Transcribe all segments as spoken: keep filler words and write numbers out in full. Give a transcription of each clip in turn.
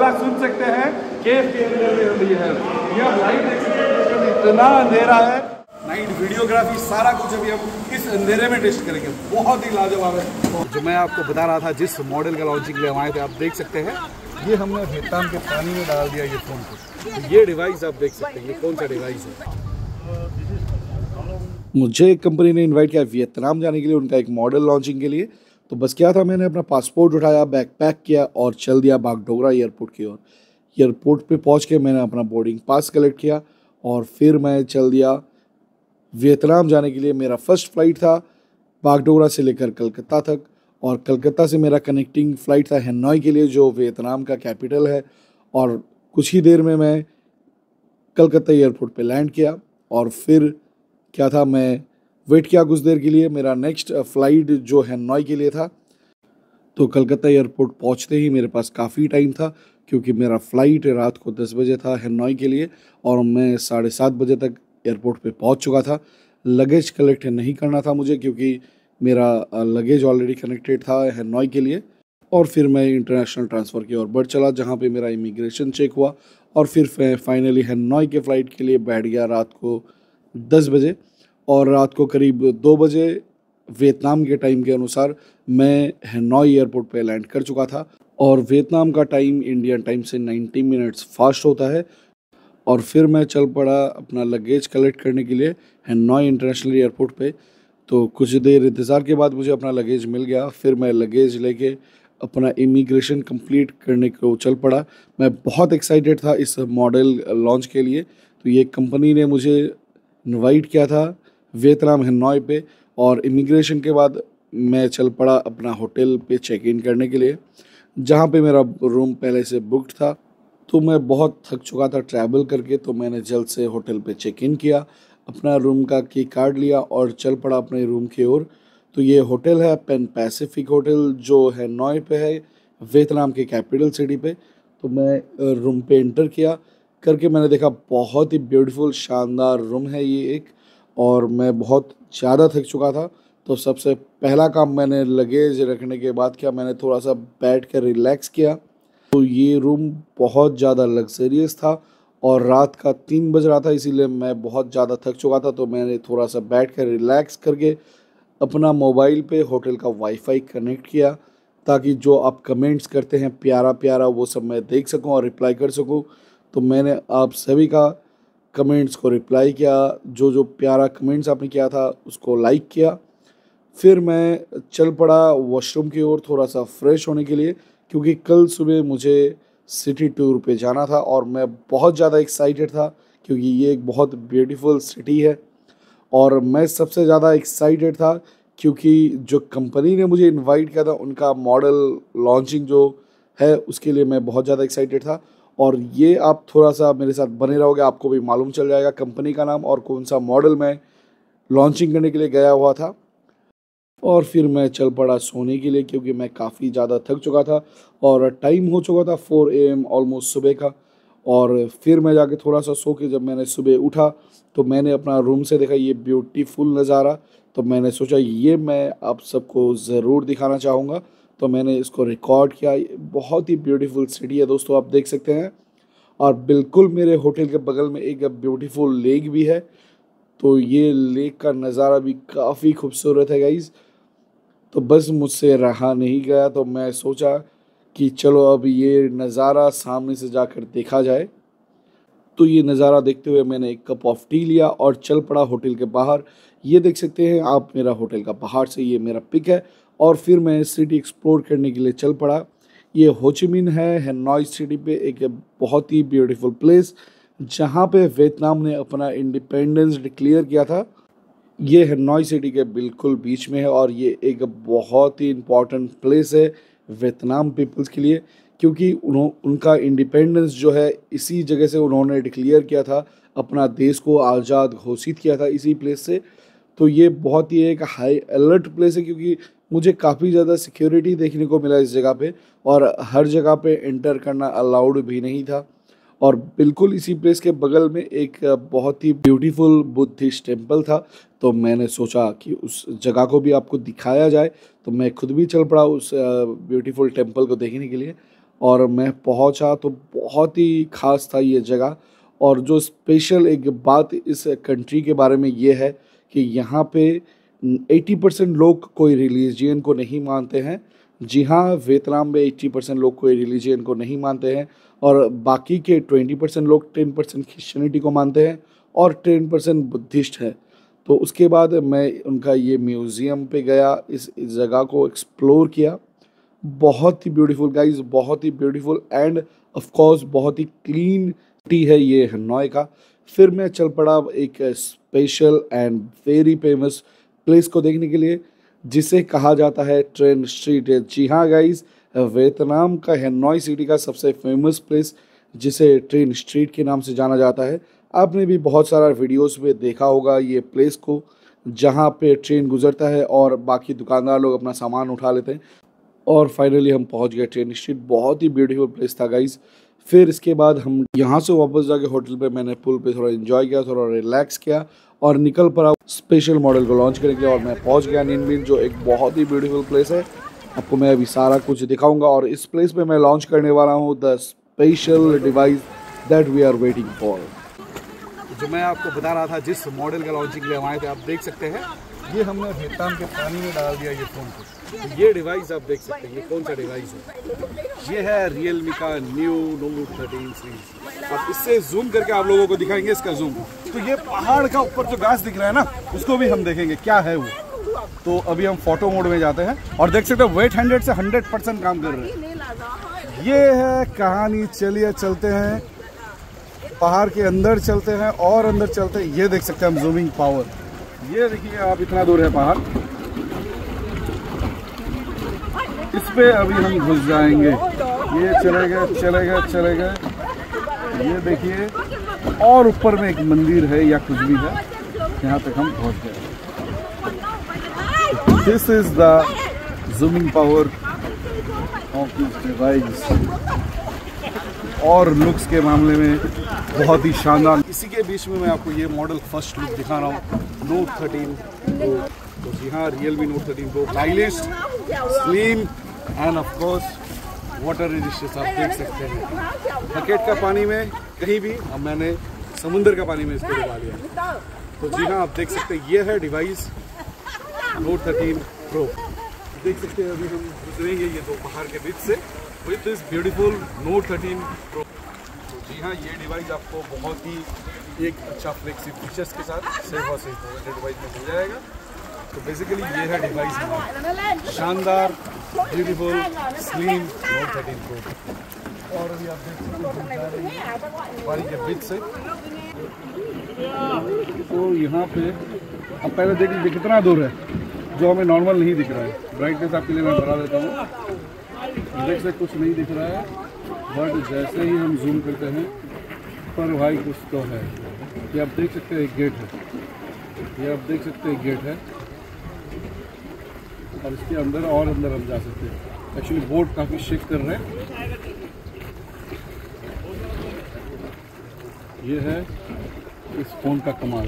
हल्ला सुन सकते हैं केव के अंदर में अभी है। यह लाइट देख सकते हैं, इतना अंधेरा है। नाइट वीडियोग्राफी सारा कुछ अभी हम इस अंधेरे में टेस्ट करेंगे, बहुत ही लाजवाब है। जो मैं आपको बता रहा था जिस मॉडल का लॉन्चिंग के लिए हम आए थे, आप देख सकते हैं ये हमने वियतनाम के पानी में डाल दिया ये फ़ोन को। तो ये डिवाइस आप देख सकते हैं, ये कौन सा डिवाइस है। मुझे एक कंपनी ने इनवाइट किया वियतनाम जाने के लिए, उनका एक मॉडल लॉन्चिंग के लिए। तो बस क्या था, मैंने अपना पासपोर्ट उठाया, बैग पैक किया और चल दिया बागडोगरा एयरपोर्ट की ओर। एयरपोर्ट पे पहुंच के मैंने अपना बोर्डिंग पास कलेक्ट किया और फिर मैं चल दिया वियतनाम जाने के लिए। मेरा फर्स्ट फ़्लाइट था बागडोगरा से लेकर कलकत्ता तक, और कलकत्ता से मेरा कनेक्टिंग फ़्लाइट था हैनॉय के लिए, जो वियतनाम का कैपिटल है। और कुछ ही देर में मैं कलकत्ता एयरपोर्ट पे लैंड किया और फिर क्या था, मैं वेट किया कुछ देर के लिए। मेरा नेक्स्ट फ़्लाइट जो हैनॉय के लिए था। तो कलकत्ता एयरपोर्ट पहुंचते ही मेरे पास काफ़ी टाइम था, क्योंकि मेरा फ़्लाइट रात को दस बजे था हैनॉय के लिए और मैं साढ़े सात बजे तक एयरपोर्ट पे पहुंच चुका था। लगेज कलेक्ट नहीं करना था मुझे, क्योंकि मेरा लगेज ऑलरेडी कनेक्टेड था हैनॉय के लिए। और फिर मैं इंटरनेशनल ट्रांसफ़र की ओर बढ़ चला, जहां पे मेरा इमिग्रेशन चेक हुआ और फिर फाइनली हैनॉय के फ़्लाइट के लिए बैठ गया रात को दस बजे। और रात को करीब दो बजे वियतनाम के टाइम के अनुसार मैं हैनॉय एयरपोर्ट पे लैंड कर चुका था। और वियतनाम का टाइम इंडियन टाइम से नब्बे मिनट्स फास्ट होता है। और फिर मैं चल पड़ा अपना लगेज कलेक्ट करने के लिए हैनॉय इंटरनेशनल एयरपोर्ट पे। तो कुछ देर इंतज़ार के बाद मुझे अपना लगेज मिल गया। फिर मैं लगेज लेके अपना इमिग्रेशन कंप्लीट करने को चल पड़ा। मैं बहुत एक्साइटेड था इस मॉडल लॉन्च के लिए। तो ये कंपनी ने मुझे इनवाइट किया था वियतनाम हैनॉय पे, और इमिग्रेशन के बाद मैं चल पड़ा अपना होटल पे चेक इन करने के लिए, जहाँ पे मेरा रूम पहले से बुक्ड था। तो मैं बहुत थक चुका था ट्रैवल करके, तो मैंने जल्द से होटल पे चेक इन किया, अपना रूम का की कार्ड लिया और चल पड़ा अपने रूम की ओर। तो ये होटल है पैन पैसिफिक होटल, जो हैनॉय पे है, वियतनाम के कैपिटल सिटी पे। तो मैं रूम पे इंटर किया करके मैंने देखा बहुत ही ब्यूटीफुल शानदार रूम है ये एक, और मैं बहुत ज़्यादा थक चुका था। तो सबसे पहला काम मैंने लगेज रखने के बाद किया, मैंने थोड़ा सा बैठ कर रिलैक्स किया। तो ये रूम बहुत ज़्यादा लग्जरियस था और रात का तीन बज रहा था, इसीलिए मैं बहुत ज़्यादा थक चुका था। तो मैंने थोड़ा सा बैठ कर रिलैक्स करके अपना मोबाइल पे होटल का वाईफाई कनेक्ट किया, ताकि जो आप कमेंट्स करते हैं प्यारा प्यारा वो सब मैं देख सकूं और रिप्लाई कर सकूं। तो मैंने आप सभी का कमेंट्स को रिप्लाई किया, जो जो प्यारा कमेंट्स आपने किया था उसको लाइक किया। फिर मैं चल पड़ा वॉशरूम की ओर थोड़ा सा फ्रेश होने के लिए, क्योंकि कल सुबह मुझे सिटी टूर पे जाना था और मैं बहुत ज़्यादा एक्साइटेड था, क्योंकि ये एक बहुत ब्यूटीफुल सिटी है। और मैं सबसे ज़्यादा एक्साइटेड था क्योंकि जो कंपनी ने मुझे इनवाइट किया था, उनका मॉडल लॉन्चिंग जो है उसके लिए मैं बहुत ज़्यादा एक्साइटेड था। और ये आप थोड़ा सा मेरे साथ बने रहोगे, आपको भी मालूम चल जाएगा कंपनी का नाम और कौन सा मॉडल मैं लॉन्चिंग करने के लिए गया हुआ था। और फिर मैं चल पड़ा सोने के लिए, क्योंकि मैं काफ़ी ज़्यादा थक चुका था और टाइम हो चुका था फोर ए एम ऑलमोस्ट सुबह का। और फिर मैं जाके थोड़ा सा सो के जब मैंने सुबह उठा, तो मैंने अपना रूम से देखा ये ब्यूटीफुल नज़ारा। तो मैंने सोचा ये मैं आप सबको ज़रूर दिखाना चाहूँगा, तो मैंने इसको रिकॉर्ड किया। ये बहुत ही ब्यूटीफुल सिटी है दोस्तों, आप देख सकते हैं। और बिल्कुल मेरे होटल के बगल में एक ब्यूटीफुल लेक भी है। तो ये लेक का नज़ारा भी काफ़ी खूबसूरत है गाइज़। तो बस मुझसे रहा नहीं गया, तो मैं सोचा कि चलो अब ये नज़ारा सामने से जाकर देखा जाए। तो ये नज़ारा देखते हुए मैंने एक कप ऑफ टी लिया और चल पड़ा होटल के बाहर। ये देख सकते हैं आप मेरा होटल का बाहर से ये मेरा पिक है। और फिर मैं सिटी एक्सप्लोर करने के लिए चल पड़ा। ये हो ची मिन है हैनॉय सिटी पे, एक बहुत ही ब्यूटीफुल प्लेस जहाँ पे वियतनाम ने अपना इंडिपेंडेंस डिक्लेयर किया था। ये हैनॉय सिटी के बिल्कुल बीच में है और ये एक बहुत ही इम्पॉर्टेंट प्लेस है वियतनाम पीपल्स के लिए, क्योंकि उन्हों उनका इंडिपेंडेंस जो है इसी जगह से उन्होंने डिक्लेयर किया था, अपना देश को आज़ाद घोषित किया था इसी प्लेस से। तो ये बहुत ही एक हाई अलर्ट प्लेस है, क्योंकि मुझे काफ़ी ज़्यादा सिक्योरिटी देखने को मिला इस जगह पे, और हर जगह पे एंटर करना अलाउड भी नहीं था। और बिल्कुल इसी प्लेस के बगल में एक बहुत ही ब्यूटीफुल बुद्धिस्ट टेम्पल था। तो मैंने सोचा कि उस जगह को भी आपको दिखाया जाए, तो मैं खुद भी चल पड़ा उस ब्यूटीफुल टेम्पल को देखने के लिए। और मैं पहुंचा तो बहुत ही ख़ास था ये जगह। और जो स्पेशल एक बात इस कंट्री के बारे में ये है कि यहाँ पे अस्सी परसेंट लोग कोई रिलीजियन को नहीं मानते हैं। जी हाँ, वियतनाम में अस्सी परसेंट लोग कोई रिलीजियन को नहीं मानते हैं और बाकी के बीस परसेंट लोग दस परसेंट क्रिश्चियनिटी को मानते हैं और दस परसेंट बुद्धिस्ट है। तो उसके बाद मैं उनका ये म्यूज़ियम पे गया, इस, इस जगह को एक्सप्लोर किया। बहुत ही ब्यूटीफुल गाइस, बहुत ही ब्यूटीफुल एंड ऑफ कोर्स बहुत ही क्लीन सिटी है ये हनोई का। फिर मैं चल पड़ा एक special and very famous place को देखने के लिए जिसे कहा जाता है ट्रेन स्ट्रीट। जी हाँ गाइस, वियतनाम का हनोई सिटी का सबसे फेमस प्लेस जिसे ट्रेन स्ट्रीट के नाम से जाना जाता है। आपने भी बहुत सारा वीडियोस में देखा होगा ये प्लेस को, जहाँ पे ट्रेन गुजरता है और बाकी दुकानदार लोग अपना सामान उठा लेते हैं। और फाइनली हम पहुँच गए ट्रेन स्ट्रीट। बहुत ही ब्यूटीफुल प्लेस था गाइस। फिर इसके बाद हम यहाँ से वापस जाके होटल पे मैंने पुल पे थोड़ा एंजॉय किया, थोड़ा रिलैक्स किया और निकल पड़ा स्पेशल मॉडल को लॉन्च करने के लिए। और मैं पहुँच गया नीन बीन, जो एक बहुत ही ब्यूटीफुल प्लेस है। आपको मैं अभी सारा कुछ दिखाऊंगा और इस प्लेस पे मैं लॉन्च करने वाला हूँ the special device that we are waiting for. जो मैं आपको बता रहा था जिस मॉडल का लॉन्चिंग लिए हम आए थे, आप देख सकते हैं ये हमने वियतनाम के पानी में डाल दिया ये फ़ोन को। तो ये डिवाइस आप देख सकते हैं, ये कौन सा डिवाइस है? ये है रियलमी का न्यू नोट थर्टीन सीरीज। अब इससे जूम करके आप लोगों को दिखाएंगे इसका जूम। तो ये पहाड़ का ऊपर जो घास दिख रहा है ना, उसको भी हम देखेंगे क्या है वो। तो अभी हम फोटो मोड में जाते हैं और देख सकते हैं वेट हंड्रेड से हंड्रेड परसेंट काम कर रहे हैं। ये है कहानी। चलिए चलते हैं, पहाड़ के अंदर चलते हैं और अंदर चलते हैं। ये देख सकते हैं हम जूमिंग पावर। ये देखिए आप, इतना दूर है पहाड़, इस पे अभी हम घुस जाएंगे। ये चले गए चले गए चले गए ये देखिए, और ऊपर में एक मंदिर है या कुछ भी है, यहाँ तक हम पहुँच गए। This is the zooming power of this device. और लुक्स के मामले में बहुत ही शानदार। इसी के बीच में मैं आपको ये मॉडल फर्स्ट लुक दिखा रहा हूँ, नोट थर्टीन प्रो। तो जी हाँ, Realme note thirteen pro, stylish, slim and of course water resistance. आप देख सकते हैं बकेट का पानी में कहीं भी, अब मैंने समुंदर का पानी में इसको डुबा लिया। तो जी हाँ, आप देख सकते हैं ये है डिवाइस नोट थर्टीन प्रो। देख सकते हैं अभी हम गुजरेंगे ये दो पहाड़ के बीच से with this beautiful note thirteen pro. तो जी हाँ, ये डिवाइस आपको बहुत ही एक अच्छा फ्लेक्सी फीचर्स के साथ सेफ और सेफ डिवाइस में मिल जाएगा। तो बेसिकली ये है डिवाइस हमारा शानदार beautiful slim note thirteen pro. और अभी आप देख सकते हैं पहाड़ी के बीच से। तो यहाँ पे अब पहले देख लीजिए कितना दूर है, जो हमें नॉर्मल नहीं दिख रहा है। ब्राइटनेस आपके लिए मैं बढ़ा देता हूँ। देख से कुछ नहीं दिख रहा है, बट जैसे ही हम जूम करते हैं पर भाई कुछ तो है। ये आप देख सकते हैं एक गेट है, ये आप देख सकते हैं एक गेट है और इसके अंदर और अंदर हम जा सकते हैं। एक्चुअली बोट काफ़ी शेक कर रहे हैं। ये है इस फोन का कमाल।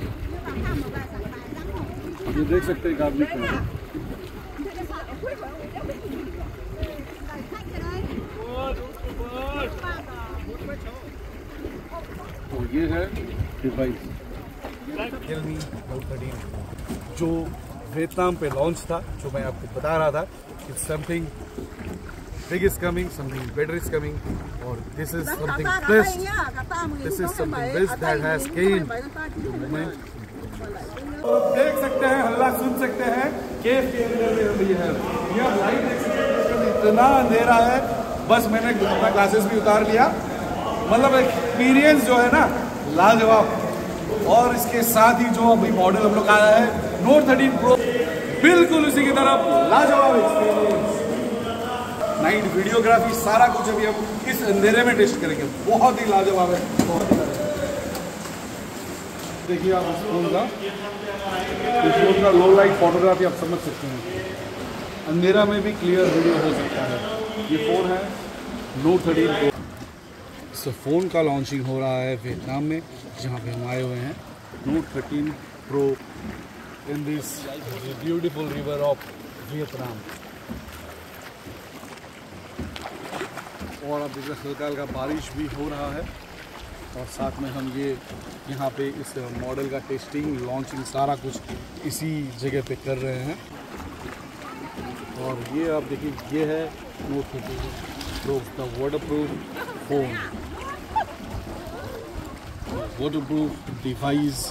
ये देख सकते हैं एक आदमी खड़ा है। तो ये है डिवाइस रियलमी नोट थर्टीन जो वियतनाम पे लॉन्च था, जो मैं आपको बता रहा था कि something big is coming, something better is coming और this is something best, this is something best that has came to Moment. तो देख सकते हैं, हल्ला सुन सकते हैं, केव के अंदर में अभी है। ये लाइट देख सकते हैं, इतना अंधेरा है, बस मैंने अपना ग्लासेस भी उतार लिया। मतलब एक्सपीरियंस जो है ना लाजवाब। और इसके साथ ही जो अभी मॉडल हम लोग आया है नोट थर्टीन प्रो, बिल्कुल उसी की तरफ लाजवाब एक्सपीरियंस। नाइट वीडियोग्राफी सारा कुछ अभी हम इस अंधेरे में टेस्ट करेंगे, बहुत ही लाजवाब है, बहुत ही लाजवाब। देखिए आप इस फोन का इस फोन का लो लाइट फोटोग्राफी आप समझ सकते हैं, अंधेरा में भी क्लियर वीडियो हो सकता है। ये फ़ोन है नोट थर्टीन प्रो। इस फ़ोन का लॉन्चिंग हो रहा है वियतनाम में, जहाँ पे हम आए हुए हैं। Note thirteen pro in this beautiful river of Vietnam. और अब देखिए हल्का हल्का बारिश भी हो रहा है और साथ में हम ये यहाँ पे इस मॉडल का टेस्टिंग लॉन्चिंग सारा कुछ इसी जगह पे कर रहे हैं। और ये आप देखिए ये है note thirteen pro the waterproof phone, waterproof device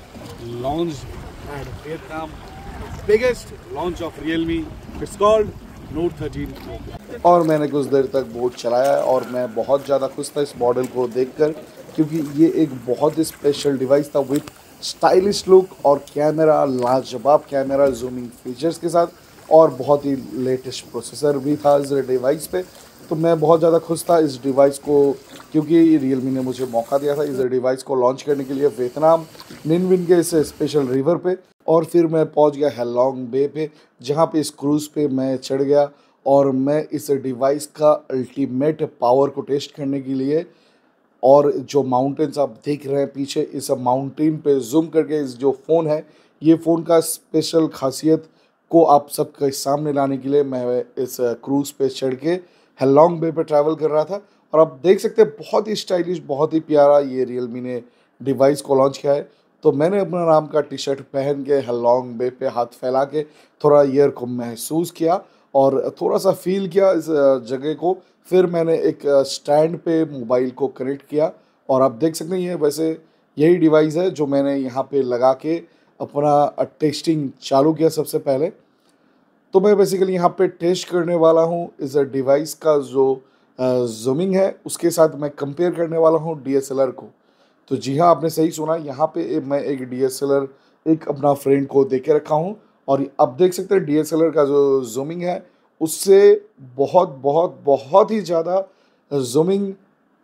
launch at Vietnam, biggest launch of Realme, it's called note thirteen pro. और मैंने कुछ देर तक बोट चलाया और मैं बहुत ज़्यादा खुश था इस मॉडल को देखकर, क्योंकि ये एक बहुत ही स्पेशल डिवाइस था विथ स्टाइलिश लुक और कैमरा, लाजवाब कैमरा जूमिंग फीचर्स के साथ, और बहुत ही लेटेस्ट प्रोसेसर भी था इस डिवाइस पे। तो मैं बहुत ज़्यादा खुश था इस डिवाइस को, क्योंकि रियलमी ने मुझे मौका दिया था इस डिवाइस को लॉन्च करने के लिए वियतनाम निन विन के इस स्पेशल रिवर पे। और फिर मैं पहुंच गया हैलोंग बे पे, जहां पे इस क्रूज़ पे मैं चढ़ गया और मैं इस डिवाइस का अल्टीमेट पावर को टेस्ट करने के लिए, और जो माउंटेन्स आप देख रहे हैं पीछे, इस माउंटेन पे जूम करके इस जो फ़ोन है, ये फ़ोन का स्पेशल खासियत को आप सबके सामने लाने के लिए मैं इस क्रूज़ पे चढ़ के हैलोंग बे पे ट्रैवल कर रहा था। और आप देख सकते हैं बहुत ही स्टाइलिश, बहुत ही प्यारा ये रियलमी ने डिवाइस को लॉन्च किया है। तो मैंने अपना नाम का टी शर्ट पहन के हैलोंग बे पे हाथ फैला के थोड़ा ईयर को महसूस किया और थोड़ा सा फील किया इस जगह को। फिर मैंने एक स्टैंड पे मोबाइल को कनेक्ट किया और आप देख सकते हैं ये वैसे यही डिवाइस है जो मैंने यहाँ पे लगा के अपना टेस्टिंग चालू किया सबसे पहले। तो मैं बेसिकली यहाँ पे टेस्ट करने वाला हूँ इस डिवाइस का जो जूमिंग है, उसके साथ मैं कंपेयर करने वाला हूँ डी एस एल आर को। तो जी हाँ, आपने सही सुना, यहाँ पे मैं एक डी एस एल आर एक अपना फ्रेंड को दे के रखा हूँ और अब देख सकते हैं डी एस एल आर का जो जूमिंग है उससे बहुत बहुत बहुत ही ज़्यादा जूमिंग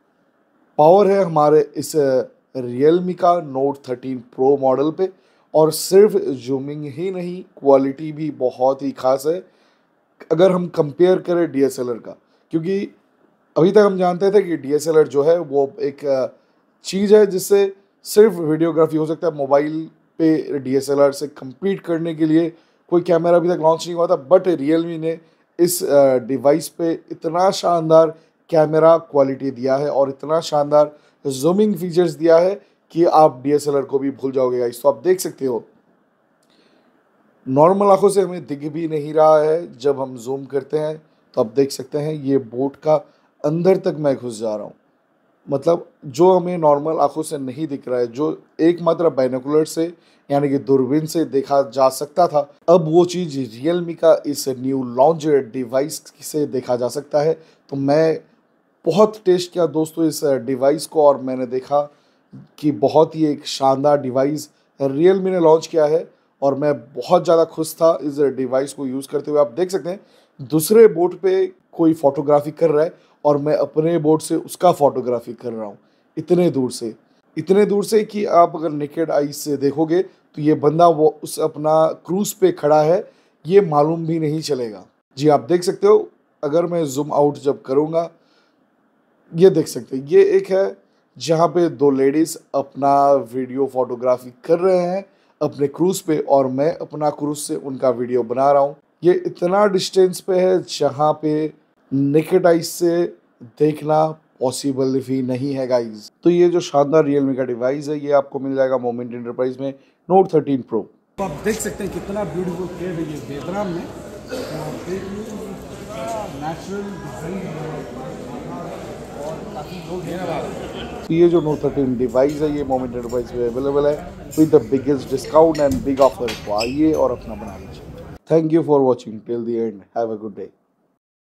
पावर है हमारे इस रियलमी का नोट थर्टीन प्रो मॉडल पे। और सिर्फ जूमिंग ही नहीं, क्वालिटी भी बहुत ही खास है अगर हम कंपेयर करें डी एस एल आर का, क्योंकि अभी तक हम जानते थे कि डी एस एल आर जो है वो एक चीज़ है जिससे सिर्फ वीडियोग्राफी हो सकता है। मोबाइल पे डी एस एल आर से कम्पीट करने के लिए कोई कैमरा अभी तक लॉन्च नहीं हुआ था, बट रियलमी ने इस डिवाइस पे इतना शानदार कैमरा क्वालिटी दिया है और इतना शानदार जूमिंग फीचर्स दिया है कि आप डी एस एल आर को भी भूल जाओगे गाइस। तो आप देख सकते हो नॉर्मल आंखों से हमें दिख भी नहीं रहा है, जब हम जूम करते हैं तो आप देख सकते हैं ये बोट का अंदर तक मैं घुस जा रहा हूँ। मतलब जो हमें नॉर्मल आंखों से नहीं दिख रहा है, जो एकमात्र बाइनोकुलर से यानी कि दूरबीन से देखा जा सकता था, अब वो चीज़ रियलमी का इस न्यू लॉन्च डिवाइस से देखा जा सकता है। तो मैं बहुत टेस्ट किया दोस्तों इस डिवाइस को और मैंने देखा कि बहुत ही एक शानदार डिवाइस रियलमी ने लॉन्च किया है और मैं बहुत ज़्यादा खुश था इस डिवाइस को यूज़ करते हुए। आप देख सकते हैं दूसरे बोट पे कोई फोटोग्राफी कर रहा है और मैं अपने बोट से उसका फोटोग्राफी कर रहा हूँ, इतने दूर से इतने दूर से कि आप अगर नेकेड आई से देखोगे तो ये बंदा वो उस अपना क्रूज पे खड़ा है, ये मालूम भी नहीं चलेगा। जी आप देख सकते हो, अगर मैं जूम आउट जब करूँगा ये देख सकते हैं, ये एक है जहाँ पे दो लेडीज़ अपना वीडियो फोटोग्राफी कर रहे हैं अपने क्रूज पे और मैं अपना क्रूज से उनका वीडियो बना रहा हूँ। ये इतना डिस्टेंस पे है जहाँ पे नेकेड आइज से देखना पॉसिबल भी नहीं है गाइज। तो ये जो शानदार रियलमी का डिवाइस है ये आपको मिल जाएगा मोमेंट एंटरप्राइज में नोट थर्टीन प्रो। तो आप देख सकते हैं कितना ब्यूटीफुल केव है ये वियतनाम में, नेचुरल तो ये जो नोट थर्टीन डिवाइस है ये मोमेंट एंटरप्राइज में अवेलेबल है with the biggest discount and big offer. तो आइए और अपना बना लीजिए। Thank you for watching till the end, have a good day.